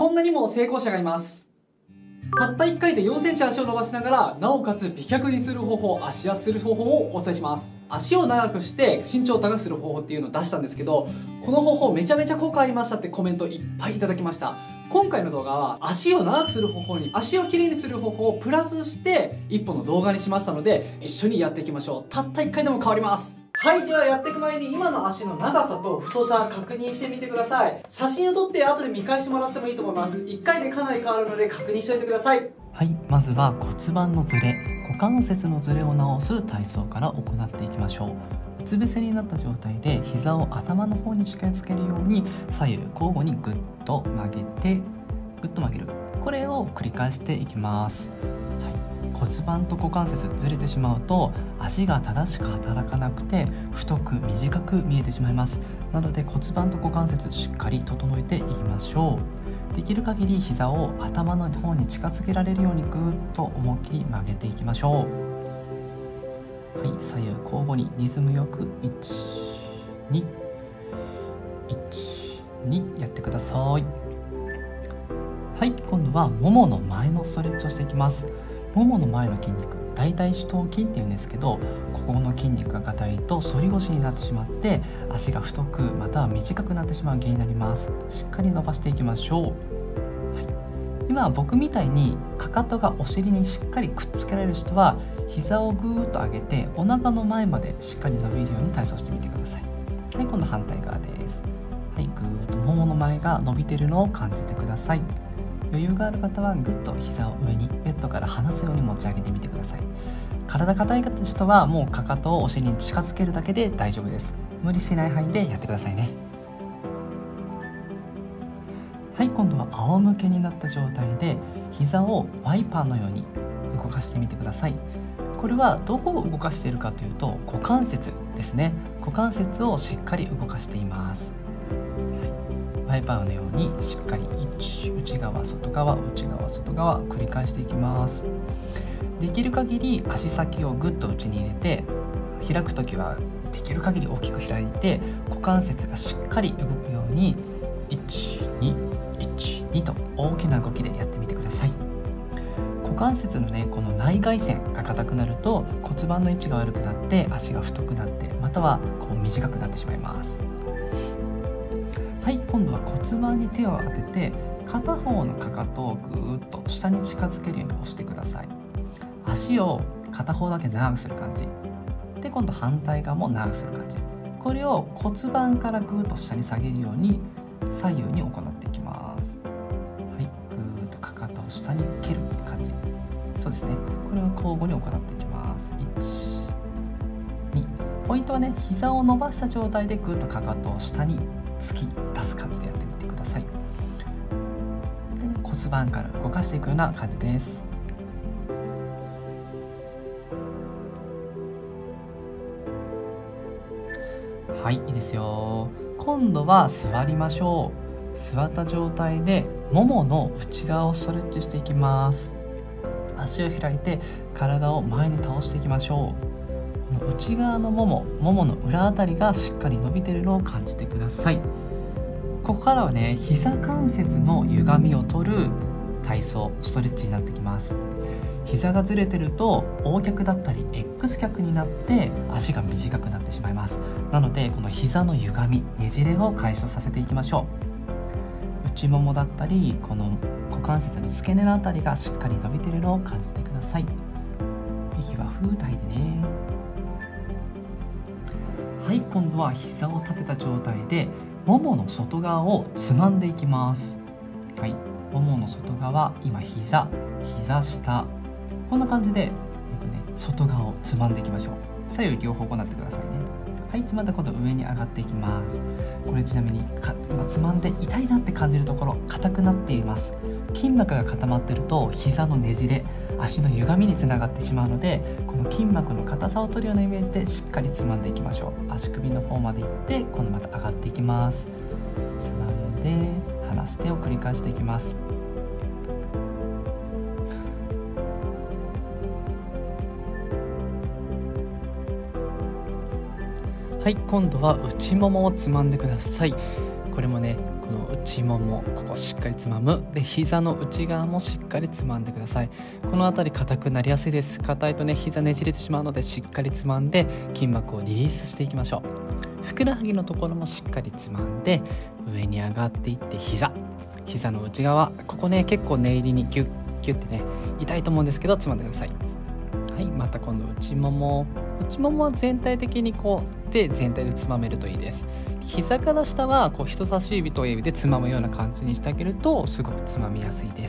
こんなにも成功者がいます。たった1回で4センチ足を伸ばしながら、なおかつ美脚にする方法、足痩せする方法をお伝えします。足を長くして身長を高くする方法っていうのを出したんですけど、この方法めちゃめちゃ効果ありましたってコメントいっぱいいただきました。今回の動画は足を長くする方法に足をきれいにする方法をプラスして1本の動画にしましたので、一緒にやっていきましょう。たった1回でも変わります。はい、ではやっていく前に今の足の長さと太さ確認してみてください。写真を撮って後で見返してもらってもいいと思います。1回でかなり変わるので確認しておいてください。 はい、まずは骨盤のズレ、股関節のズレを直す体操から行っていきましょう。うつ伏せになった状態で膝を頭の方に近づけるように左右交互にグッと曲げてグッと曲げる、これを繰り返していきます。骨盤と股関節ずれてしまうと足が正しく働かなくて太く短く見えてしまいます。なので骨盤と股関節しっかり整えていきましょう。できる限り膝を頭の方に近づけられるようにぐーっと思いっきり曲げていきましょう。はい、左右交互にリズムよく1、2、1、2やってください。はい、今度はももの前のストレッチをしていきます。ももの前の筋肉、大腿四頭筋っていうんですけど、ここの筋肉が硬いと反り腰になってしまって足が太くまたは短くなってしまう原因になります。しっかり伸ばしていきましょう。はい、今僕みたいにかかとがお尻にしっかりくっつけられる人は膝をぐーっと上げてお腹の前までしっかり伸びるように体操してみてください。はい、今度反対側です。はい、ぐーっとももの前が伸びているのを感じてください。余裕がある方はぐっと膝を上にベッドから離すように持ち上げてみてください。体硬い人はもうかかとをお尻に近づけるだけで大丈夫です。無理しない範囲でやってくださいね。はい、今度は仰向けになった状態で膝をワイパーのように動かしてみてください。これはどこを動かしているかというと股関節ですね。股関節をしっかり動かしています。ワイパーのようにしっかり内側外側内側外側繰り返していきます。できる限り足先をぐっと内に入れて、開くときはできる限り大きく開いて股関節がしっかり動くように1、2、1、2と大きな動きでやってみてください。股関節のね、この内外旋が硬くなると骨盤の位置が悪くなって足が太くなってまたはこう短くなってしまいます。はい、今度は骨盤に手を当てて片方のかかとをぐーっと下に近づけるように押してください。足を片方だけ長くする感じで、今度反対側も長くする感じ、これを骨盤からぐーっと下に下げるように左右に行っていきます。はい、ぐーっとかかとを下に蹴る感じ、そうですね、これを交互に行っていきます。1、2、ポイントはね、膝を伸ばした状態でぐーっとかかとを下に突き出す感じでやってみてください。で骨盤から動かしていくような感じです。はい、いいですよ。今度は座りましょう。座った状態でももの内側をストレッチしていきます。足を開いて体を前に倒していきましょう。この内側のももの裏あたりがしっかり伸びているのを感じてください。ここからはね、膝関節の歪みを取る体操ストレッチになってきます。膝がずれてると O 脚だったり X 脚になって足が短くなってしまいます。なのでこの膝の歪みねじれを解消させていきましょう。内ももだったりこの股関節の付け根のあたりがしっかり伸びているのを感じてください。息はふーっと吐いてね。はい、今度は膝を立てた状態でももの外側をつまんでいきます。はい、ももの外側、今膝下、こんな感じで、外側をつまんでいきましょう。左右両方行ってくださいね。はい、つまんだ今度上に上がっていきます。これちなみに今つまんで痛いなって感じるところ硬くなっています。筋膜が固まっていると膝のねじれ、足の歪みにつながってしまうので、この筋膜の硬さを取るようなイメージでしっかりつまんでいきましょう。足首の方まで行って今度また上がっていきます。つまんで離してを繰り返していきます。はい、今度は内ももをつまんでください。これもね、ここの内もも、ここしっかりつまむ。で膝の内側もしっかりつまんでください。この辺り硬くなりやすいです。硬いとね膝ねじれてしまうので、しっかりつまんで筋膜をリリースしていきましょう。ふくらはぎのところもしっかりつまんで上に上がっていって、膝の内側、ここね結構念入りにギュッギュッてね痛いと思うんですけど、つまんでください。はい、また今度内ももは全体的にこう手全体でつまめるといいです。膝から下はこう人差し指と親指でつまむような感じにしてあげるとすごくつまみやすいです。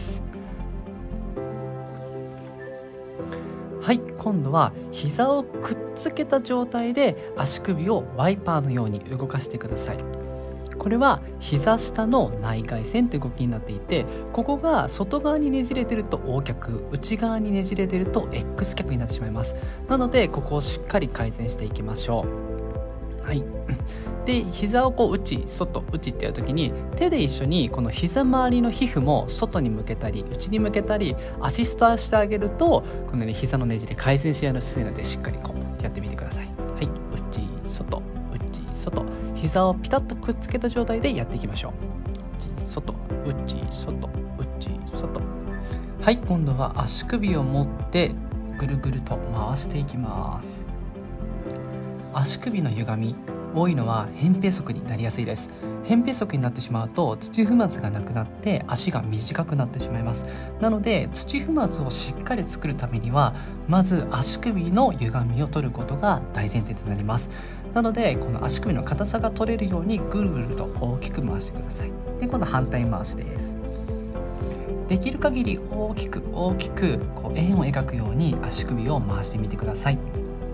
はい、今度は膝をくっつけた状態で足首をワイパーのように動かしてください。これは膝下の内外旋という動きになっていて、ここが外側にねじれてると O 脚、内側にねじれてると X 脚になってしまいます。なのでここをしっかり改善していきましょう。はい、で膝をこう内外内ってやるときに、手で一緒にこの膝周りの皮膚も外に向けたり内に向けたりアシストしてあげると、このね膝のねじれ改善しやすいので、しっかりこうやってみてください。はい、内外内外、膝をピタッとくっつけた状態でやっていきましょう。内外内外内外。はい、今度は足首を持ってぐるぐると回していきます。足首の歪み多いのは扁平足になりやすいです。扁平足になってしまうと土踏まずがなくなって足が短くなってしまいます。なので土踏まずをしっかり作るためには、まず足首の歪みを取ることが大前提となります。なのでこの足首の硬さが取れるようにぐるぐると大きく回してください。で今度反対回しです。できる限り大きくこう円を描くように足首を回してみてください。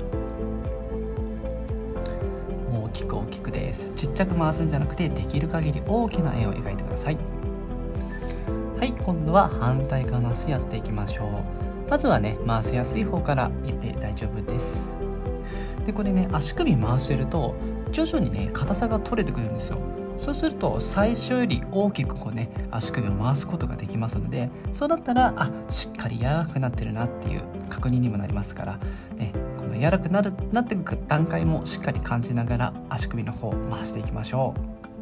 大きくです。ちっちゃく回すんじゃなくて、できる限り大きな円を描いてください。はい、今度は反対側の足やっていきましょう。まずはね回しやすい方からいって大丈夫です。でこれね足首回してると徐々にね硬さが取れてくるんですよ。そうすると最初より大きくこうね足首を回すことができますので、そうだったらしっかり柔らかくなってるなっていう確認にもなりますからね、この柔らかくなっていく段階もしっかり感じながら足首の方を回していきましょ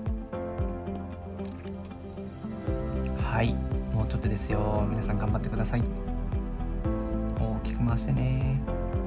う。はい、もうちょっとですよ。皆さん頑張ってください。大きく回してね。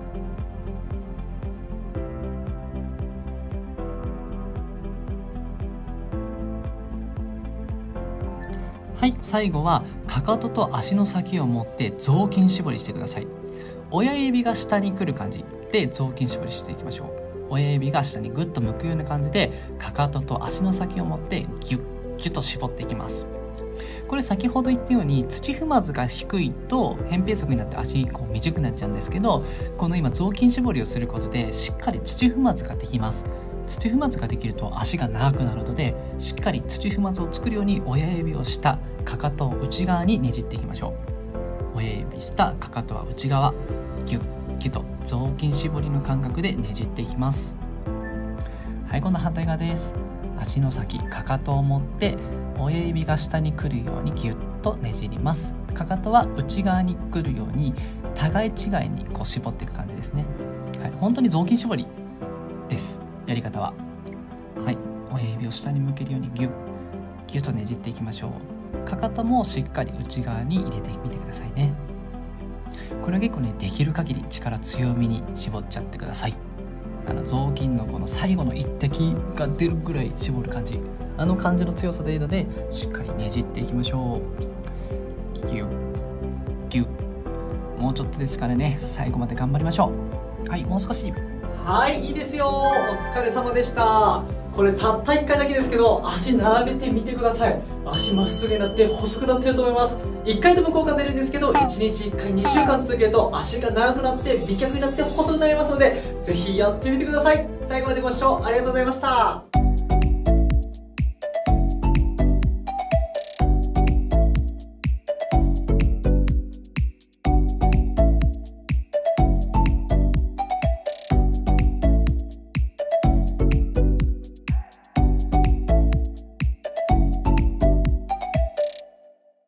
はい、最後はかかとと足の先を持って雑巾絞りしてください。親指が下に来る感じで雑巾絞りしていきましょう。親指が下にグッと向くような感じでかかとと足の先を持ってギュッギュッと絞っていきます。これ先ほど言ったように土踏まずが低いと扁平足になって足こう短くなっちゃうんですけど、この今雑巾絞りをすることでしっかり土踏まずができます。土踏まずができると足が長くなるので、しっかり土踏まずを作るように親指を下、かかとを内側にねじっていきましょう。親指下、かかとは内側、ギュッギュッと雑巾絞りの感覚でねじっていきます。はい、今度反対側です。足の先、かかとを持って親指が下に来るようにギュッとねじります。かかとは内側に来るように互い違いにこう絞っていく感じですね。はい、本当に雑巾絞りです。やり方は、はい、親指を下に向けるようにギュッギュッとねじっていきましょう。かかともしっかり内側に入れてみてくださいね。これは結構ねできる限り力強めに絞っちゃってください。雑巾のこの最後の一滴が出るぐらい絞る感じ、感じの強さでいいのでしっかりねじっていきましょう。ギュッギュッ、もうちょっとですからね、最後まで頑張りましょう。はい、もう少し。 はい、いいですよ。お疲れ様でした。これたった1回だけですけど、足並べてみてください。足まっすぐになって細くなってると思います。1回でも効果出るんですけど、1日1回2週間続けると足が長くなって美脚になって細くなりますので、ぜひやってみてください。最後までご視聴ありがとうございました。